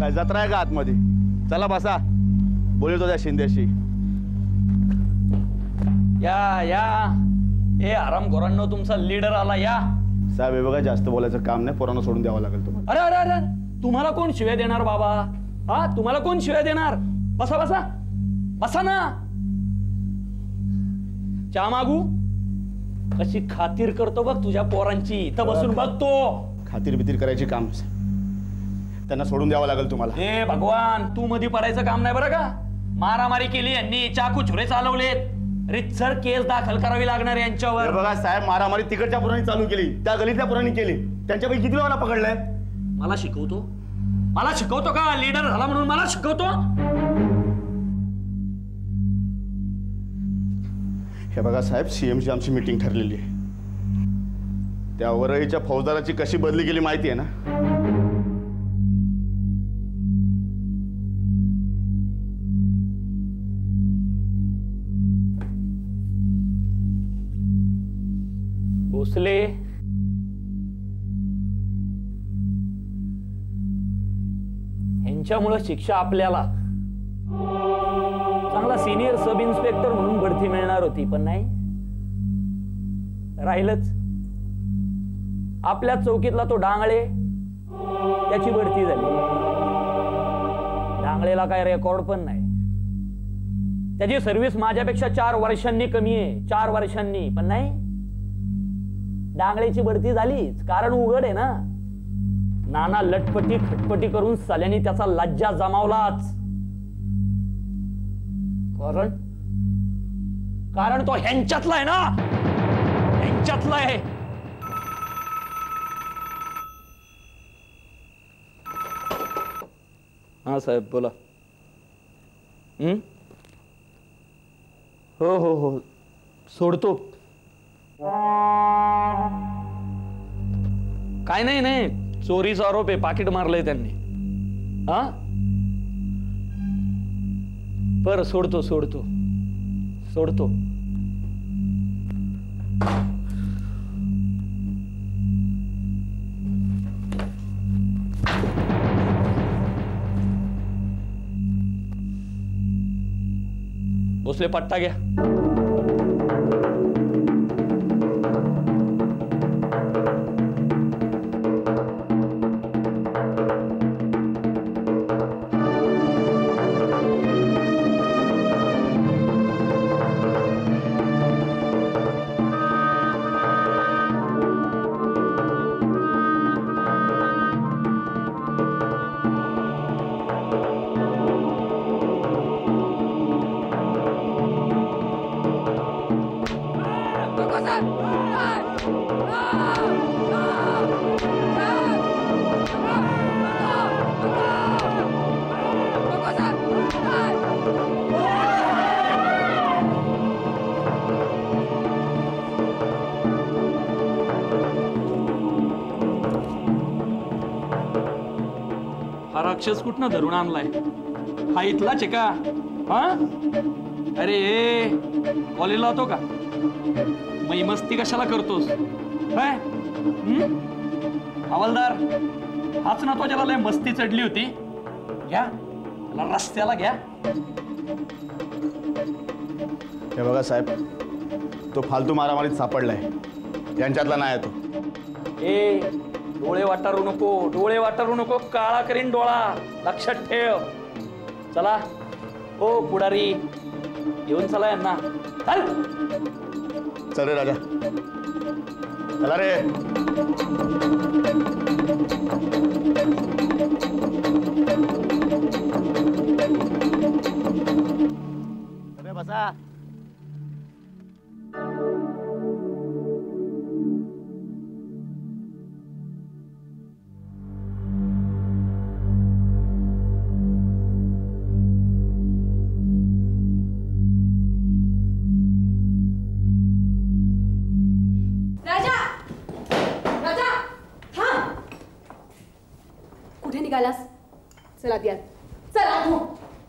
काय जत्रा आहे का आतमध्ये? चला बसा, बोलतो त्या शिंदेशी. या या ए आरामखोरांनो, तुमचा लीडर आला. या साहेब हे बघा, जास्त बोलायचं काम नाही, पोरांना सोडून द्यावं लागेल तुम्हाला. अरे अरे अरे, तुम्हाला कोण शिव्या देणार बाबा? हा, तुम्हाला कोण शिव्या देणार? बसा बसा बसा ना. चहा मागू? कशी खातीर करतो बघ तुझ्या पोरांची. इथं बसून बघतो. खातीर बितीर करायची काम, त्यांना सोडून द्यावं लागेल तुम्हाला. हे भगवान, तू मध्ये पडायचं काम नाही बरं का. मारामारी केली यांनी, चाकू छुरे चालवलेत, रितसर केस दाखल करावी लागणार यांच्यावर. बघा साहेब, मारामारी तिकडच्या पोरांनी चालू केली, त्या गलीतल्या पोरांनी केली. त्यांच्यापैकी किती लोकांना पकडलंय? मला शिकवतो? मला शिकवतो का? लीडर झाला म्हणून मला शिकवतो? हे बघा साहेब, सीएमची आमची मीटिंग ठरलेली आहे. त्या वरळीच्या फौजदाराची कशी बदली केली माहिती आहे ना? भोसले, ह्यांच्यामुळे शिक्षा आपल्याला. चांगला सिनियर सब इन्स्पेक्टर म्हणून बढती मिळणार होती, पण नाही, राहिलंच. आपल्या चौकीतला तो डांगळे, त्याची बढती झाली. डांगळेला काय रेकॉर्ड पण नाही. त्याची सर्व्हिस माझ्यापेक्षा 4 वर्षांनी कमी आहे, 4 वर्षांनी, पण नाही, डांगळेची बढती झालीच. कारण उघड आहे ना, नाना लटपटी खटपटी करून साल्यानी त्याचा लज्जा जमावलाच. कारण तो ह्यांच्यातला आहे ना, ह्यांच्यातला आहे. हा साहेब बोला. हो हो हो, सोडतो. काय नाही नाही, चोरीचा आरोप आहे, पाकिट मारलंय त्यांनी. हा बरं, सोडतो सोडतो सोडतो. भोसले पट्टा घ्या. हा राक्षस कुठनं धरून आणलाय? हा इथलाच आहे का? हा, अरे कॉलेजला होतो का? मग मस्ती कशाला करतोस? काय हवालदार, हाच ना तो ज्याला लय मस्ती चढली होती? घ्या त्याला रस्त्याला घ्या. हे बघा साहेब, तो फालतू मारामारीत सापडलाय, यांच्यातला नाही तो. ए डोळे वाटारू नको, डोळे वाटारू नको, काळा करीन डोळा, लक्षात ठेव. चला ओ पुढारी, येऊन चला यांना. चल चल रे राजा, चला रे. अरे बसा. चला द्या, चला तू.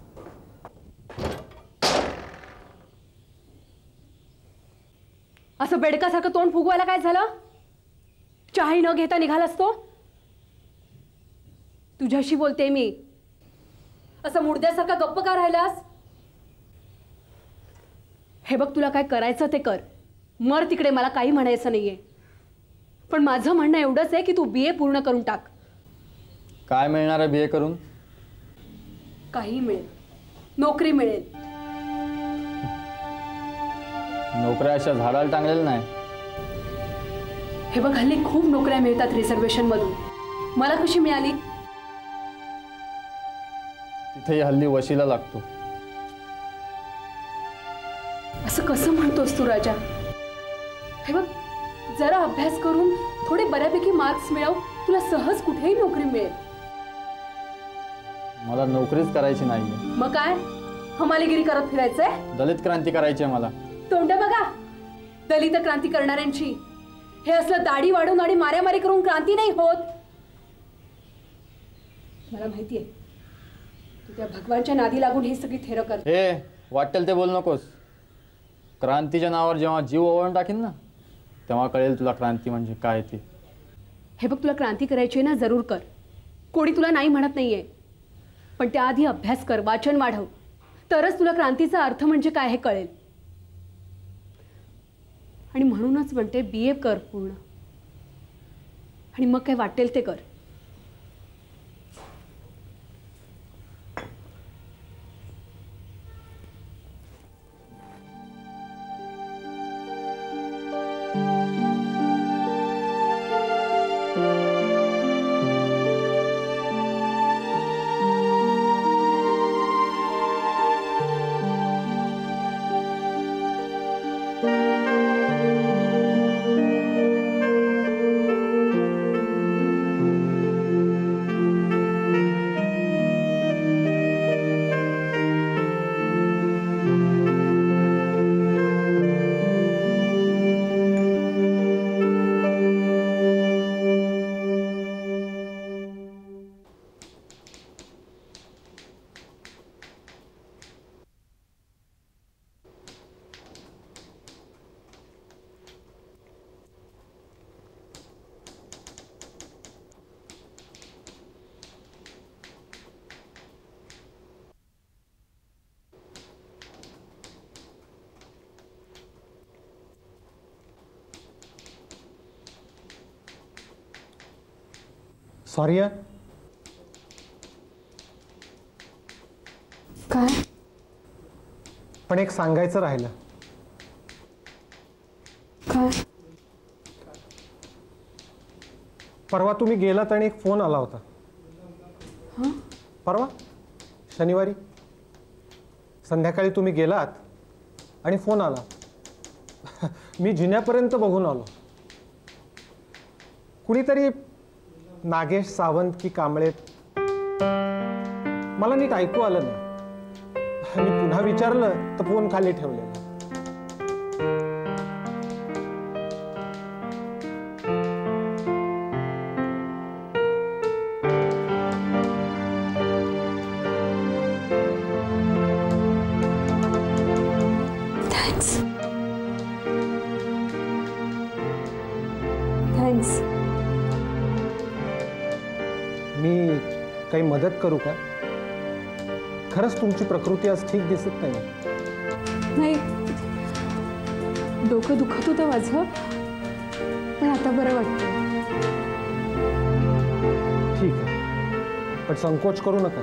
असं बेडकासारखं तोंड फुगवायला काय झालं? चहाही न घेता निघालास तो? तुझ्याशी बोलते मी, असं मुडद्यासारखा गप्प का राहिलास? हे बघ, तुला काय करायचं ते कर, मर तिकडे, मला काही म्हणायचं नाहीये. पण माझं म्हणणं एवढंच आहे की तू BA पूर्ण करून टाक. काय मिळणार आहे BA करून? काही मिळेल, नोकरी मिळेल. नोकऱ्या अशा झाडाला टांगलेल्या नाही. हे बघ, हल्ली खूप नोकऱ्या मिळतात रिझर्वेशन मधून. मला कशी मिळाली? तिथेही हल्ली वशिला लागतो. असं कसं म्हणतोस तू राजा? हे बघ, जरा अभ्यास करून थोडे बऱ्यापैकी मार्क्स मिळव, तुला सहज कुठेही नोकरी मिळेल. मला नोकरीच करायची नाहीये. मग काय, हमालीगिरी करत फिरायचंय? दलित क्रांती करायची आहे मला. तोंड बघा दलित क्रांती करणाऱ्यांची. हे असलं दाढी वाढून आणि माऱ्यामारी करून क्रांती नाही होत. मला माहितीये तू त्या भगवानच्या नादी लागून ही सगळी थेरं कर. हे वाटेल ते बोल नकोस. क्रांतीच्या नावावर जेव्हा जीव ओवाळून टाकीन ना, तेव्हा कळेल तुला क्रांती म्हणजे काय ते. हे बघ, तुला क्रांती करायची ना, जरूर कर. कोणी तुला नाही म्हणत नाहीये. पण त्याआधी अभ्यास कर, वाचन वाढव, तरच तुला क्रांतीचा अर्थ म्हणजे काय हे कळेल. आणि म्हणूनच म्हणते BA कर पूर्ण, आणि मग काय वाटेल ते कर. सॉरी यार. काय? पण एक सांगायचं राहिलं. काय? परवा तुम्ही गेलात आणि एक फोन आला होता. परवा शनिवारी संध्याकाळी तुम्ही गेलात आणि फोन आला. मी जिन्यापर्यंत बघून आलो. कुणीतरी नागेश सावंत की कांबळे, मला नीट ऐकू आलं नाही. मी पुन्हा विचारलं तर फोन खाली ठेवलेला. थँक्स. मी काही मदत करू का? खरंच तुमची प्रकृती आज ठीक दिसत नाही. नाही, डोकं दुखत होतं माझं, पण आता बरं वाटतं. ठीक आहे, पण संकोच करू नका.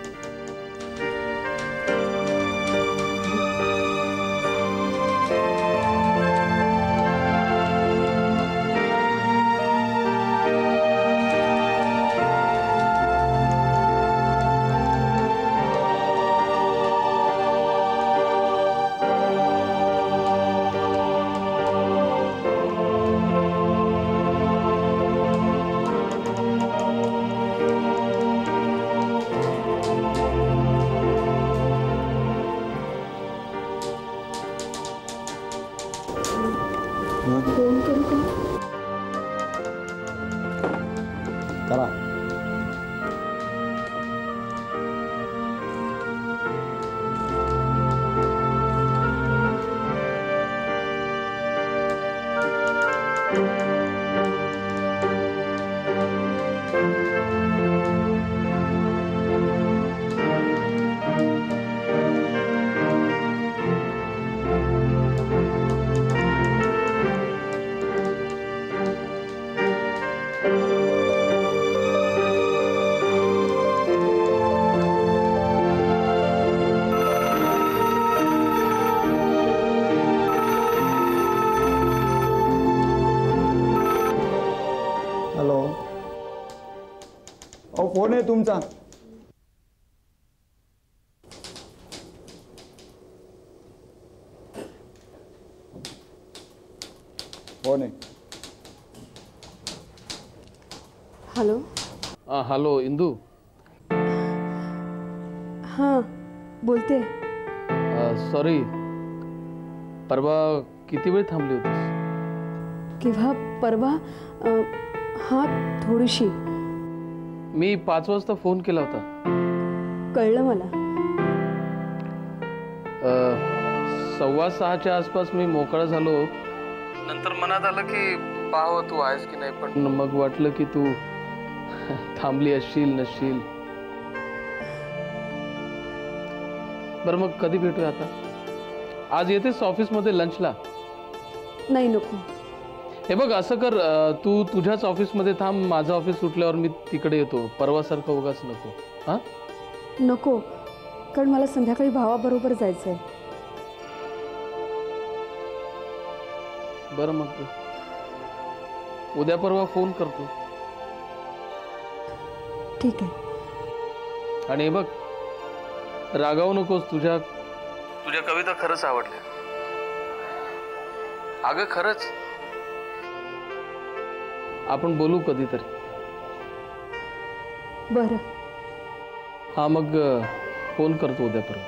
फोन करू का? करा. फोन आहे तुमचा. फोन आहे. हॅलो. हॅलो इंदू. हां बोलते. सॉरी, परवा किती वेळ थांबली होतीस? केव्हा? परवा? हां थोडीशी. मी 5 वाजता फोन केला होता. कळलं मला. 6:15च्या आसपास मी मोकळा झालो. नंतर मनात आलं की पाहावं तू आहेस की नाही, पण मग वाटलं की तू थांबली असशील नसशील. बरं मग कधी भेटूया आता? आज येतेस ऑफिसमध्ये लंचला? नाही नको. हे बघ असं कर, तू तुझ्याच ऑफिसमध्ये थांब, माझं ऑफिस सुटल्यावर मी तिकडे येतो. परवासारखं उगाच नको. हां नको, कारण मला संध्याकाळी भावाबरोबर जायचं आहे. बरं मग उद्या परवा फोन करतो. ठीक आहे. आणि हे बघ, रागावू नकोस. तुझ्या कविता खरंच आवडल्या. अगं खरंच. आपण बोलू कधीतरी. बरं. हा मग फोन करतो उद्या परवा.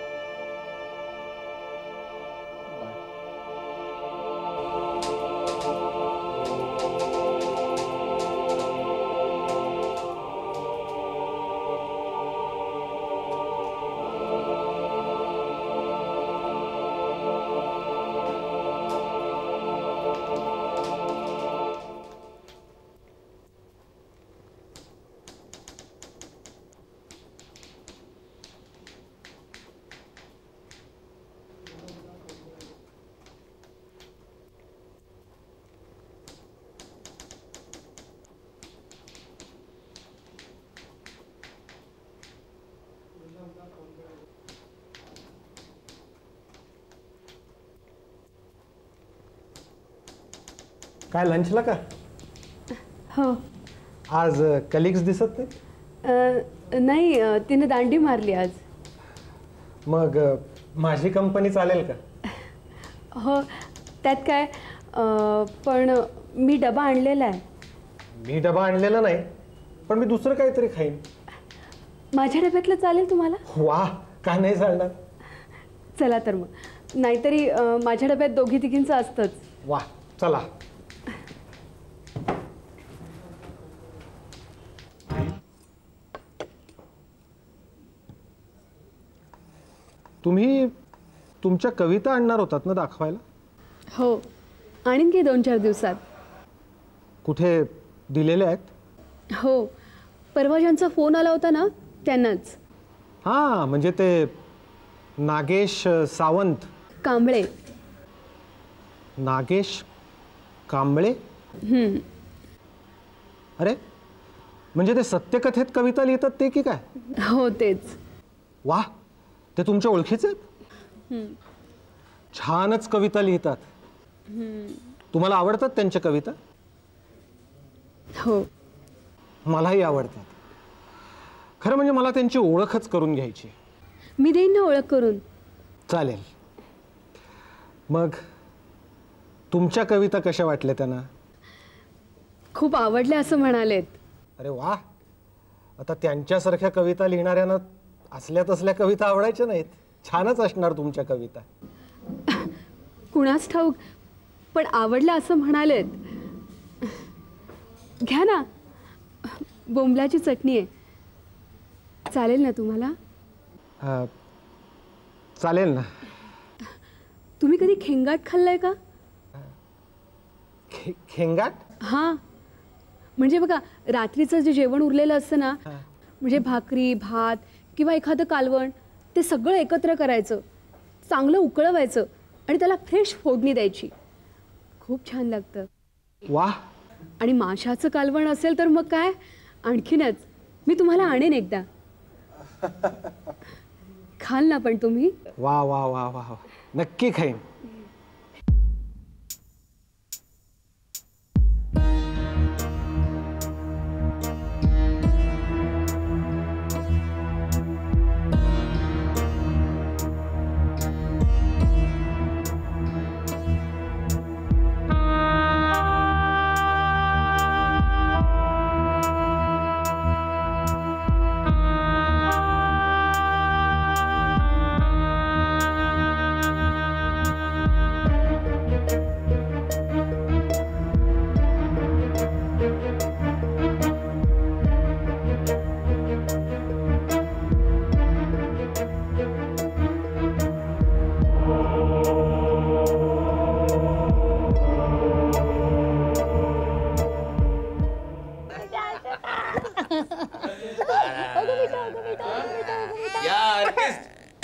काय लंचला का? हो. आज कलिग्स दिसत नाही? नाही, तिने दांडी मारली आज. मग माझी कंपनी चालेल का? हो त्यात काय, पण मी डबा आणलेला आहे. मी डबा आणलेला नाही, पण मी दुसरं काहीतरी खाईन. माझ्या डब्यातलं चालेल तुम्हाला? वा, का नाही चालणार? चला तर मग. नाहीतरी माझ्या डब्यात दोघी तिघींचं असतंच. वा चला. तुम्ही तुमच्या कविता आणणार होतात ना दाखवायला? हो, आणीन की 2-4 दिवसात. कुठे दिलेले आहेत? हो, परवा ज्यांचा फोन आला होता ना त्यांनाच. हां, म्हणजे ते नागेश सावंत. कांबळे. नागेश कांबळे? अरे, म्हणजे ते सत्यकथेत कविता लिहितात ते की काय? हो तेच. वा, ते तुमच्या ओळखीचे आहेत? छानच कविता लिहितात. तुम्हाला आवडतात त्यांच्या कविता? हो. मलाही आवडतात. खरं म्हणजे मला त्यांची ओळखच करून घ्यायची. मी देईन ना ओळख करून. चालेल. मग तुमच्या कविता कशा वाटल्या त्यांना? खूप आवडल्या असं म्हणालेत. अरे वा, आता त्यांच्यासारख्या कविता लिहिणाऱ्यांना असल्या तसल्या कविता आवडायच्या नाहीत. छानच असणार तुमच्या कविता. कुणास ठाऊक, पण आवडल्या असं म्हणालेत. घ्या ना, बोंबलाची चटणी आहे. चालेल ना तुम्हाला? चालेल ना. तुम्ही कधी खेंगाट खाल्लाय का? खेंगाट? हां, म्हणजे बघा रात्रीचं जे जेवण उरलेलं असतं ना, म्हणजे भाकरी, भात किंवा एखादं कालवण, ते सगळं एकत्र करायचं, चांगलं उकळवायचं आणि त्याला फ्रेश फोडणी द्यायची. खूप छान लागतं. वा. आणि माशाचं कालवण असेल तर मग काय आणखीनच. मी तुम्हाला आणेन एकदा. खाल ना पण तुम्ही? वा वा वा वा, नक्की खाईन.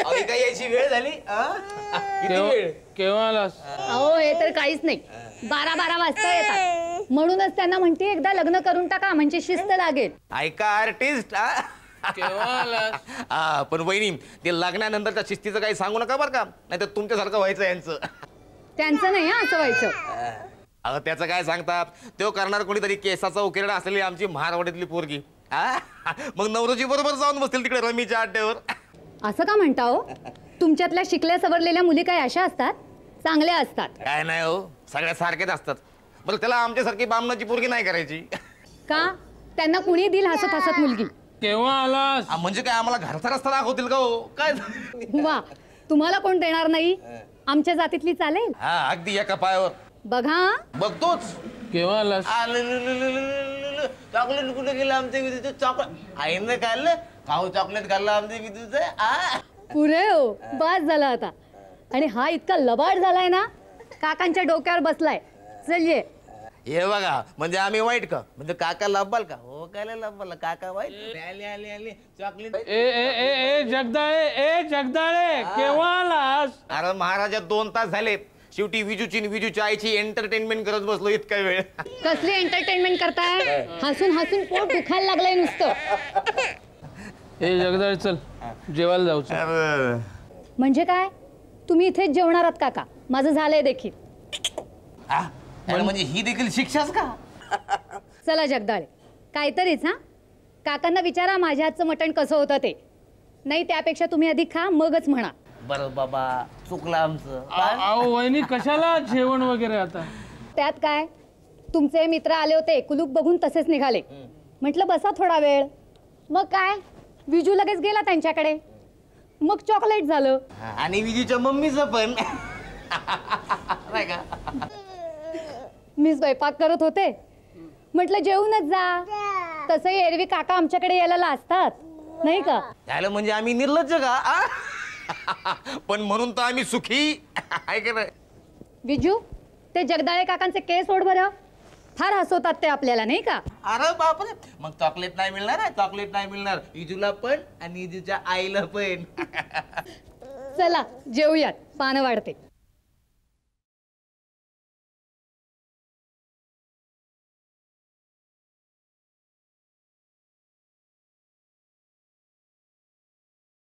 काय यायची वेळ झाली किती वेळ? केव्हा आलास? अहो हे तर काहीच नाही 12-12 वाजता येतात म्हणूनच त्यांना म्हणते एकदा लग्न करून टाका म्हणजे शिस्त लागेल. ऐका आर्टिस्ट केव्हा आलास? पण वहिनी ते लग्नानंतरच्या शिस्तीचं काही सांगू नका बरं का, नाही तर तुमच्यासारखं व्हायचं यांचं. त्यांचं नाही हा असं व्हायचं. अहो त्याचं काय सांगतात, तो करणार कोणीतरी केसाचा उकिरडा असलेली आमची महारवाडीतली पोरगी. मग नवरोजी बरोबर जाऊन बसतील तिकडे रमीच्या अड्ड्यावर. असं का म्हणता हो? तुमच्यातल्या शिकल्या सवरलेल्या मुली काय अशा असतात? चांगल्या असतात. काय नाही हो, सगळ्या सारखेच असतात. बरं त्याला आमच्यासारखी बामणाची पोरगी नाही करायची का? त्यांना कुणी दिल हसत हसत मुलगी? केव्हा आलास? म्हणजे काय आम्हाला घरचा रस्ता दाखवतील का हो? काय वा, तुम्हाला कोण देणार नाही? आमच्या जातीतली चालेल? हा अगदी एका पायावर. बघा बघतोच. केव्हा आलास? चॉकलेट कुठे गेलं आमच्या विद्युत? चॉकलेट आईनं खाल्लं खाऊ, चॉकलेट खाल्लं आमच्या विद्युत. पुरे हो, बास झाला आता. आणि हा इतका लबाड झालाय ना, काकांच्या डोक्यावर बसलाय. चल ये. हे बघा, म्हणजे आम्ही वाईट का? म्हणजे काका लब्बाल का? हो काय लब्बाल, काका वाईट. आले आले आले चॉकलेट. ए जगदाळे केव्हा आलास? अरे महाराजा 2 तास झाले. शेवटी विजूची आईची एंटरटेनमेंट करत बसलो इतका वेळ. कसली एंटरटेनमेंट करताय? हसून हसून पोट दुखायला लागलंय नुसतं. ए जगदाळे चल जेवायला जाऊ. अरे म्हणजे काय? तुम्ही इथेच जेवणार आहात काका? माझं झालंय देखील. म्हणजे ही देखील शिक्षाच का? चला जगदाळे, काहीतरीच. हा, काकांना विचारा माझ्या हातचं मटण कसं होतं ते. नाही त्यापेक्षा तुम्ही आधी खा मगच म्हणा. बरं बाबा, चुकलं आमचं. अहो वहिनी कशाला जेवण वगैरे आता? त्यात काय, तुमचे मित्र आले होते, कुलूप बघून तसेच निघाले. म्हटलं बसा थोडा वेळ. मग काय, विजू लगेच गेला त्यांच्याकडे. मग चॉकलेट झालं. आणि विजूच्या मम्मीचं पण. नाही का? मी स्वयंपाक करत होते, म्हटलं जेवूनच जा. तसंही एरवी काका आमच्याकडे यायला लाजतात नाही का? त्याला म्हणजे आम्ही निर्लज्ज का? पण म्हणून तर आम्ही सुखी आहे का नाही? विजू, ते जगदाळे काकांचे केस ओढ बरं. फार हसवतात ते आपल्याला नाही का? अरे बापरे, मग चॉकलेट नाही मिळणार आहे? चॉकलेट नाही मिळणार विजूला पण आणि विजूच्या आईला पण. चला जेवूयात, पानं वाढते.